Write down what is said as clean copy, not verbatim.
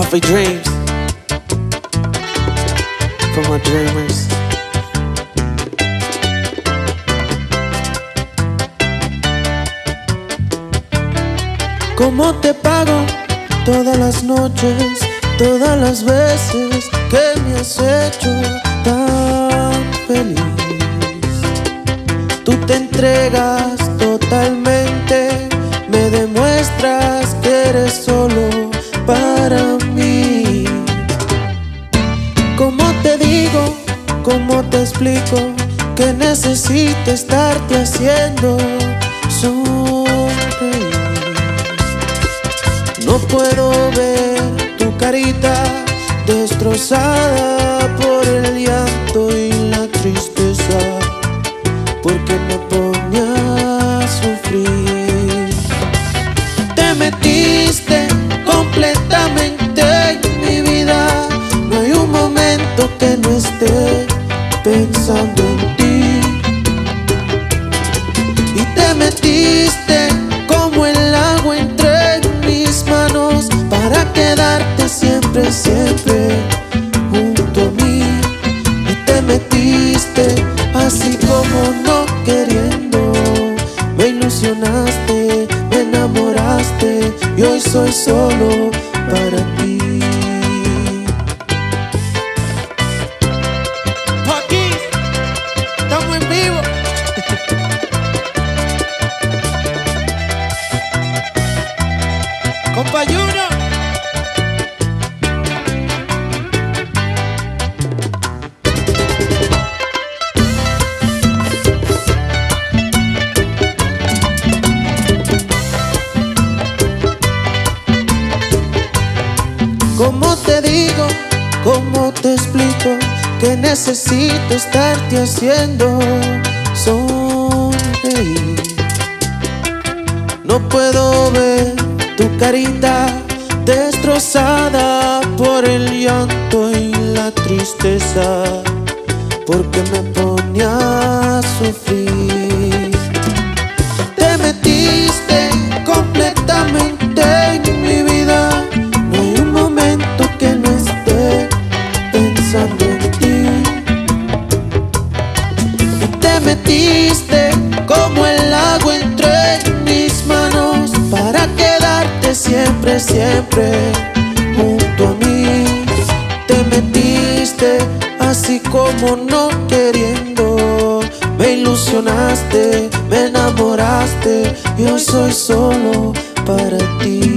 Coffee Dreams for my dreamers. ¿Cómo te pago todas las noches, todas las veces que me has hecho tan feliz? Tú te entregas totalmente, me demuestras que eres solo para mí. ¿Cómo te digo, cómo te explico que necesito estarte haciendo sonreír? No puedo ver tu carita destrozada por el llanto y la tristeza, porque me pone a sufrir. Te metiste completamente en mi vida, no hay un momento que no esté pensando en ti. Y te metiste como el agua entre mis manos para quedarte siempre, siempre junto a mí. Y te metiste así como no queriendo, me ilusionaste, me enamoraste y hoy soy solo para ti. Aquí estamos en vivo. Compa Junior. ¿Cómo te digo, cómo te explico que necesito estarte haciendo sonreír? No puedo ver tu carita destrozada por el llanto y la tristeza, porque me pone a sufrir. Te metiste completamente en mi vida, no hay un momento que no esté pensando en ti. Y te metiste como el agua entre mis manos para quedarte siempre, siempre junto a mí. Te metiste así como no queriendo, me ilusionaste, me enamoraste y hoy soy solo para ti.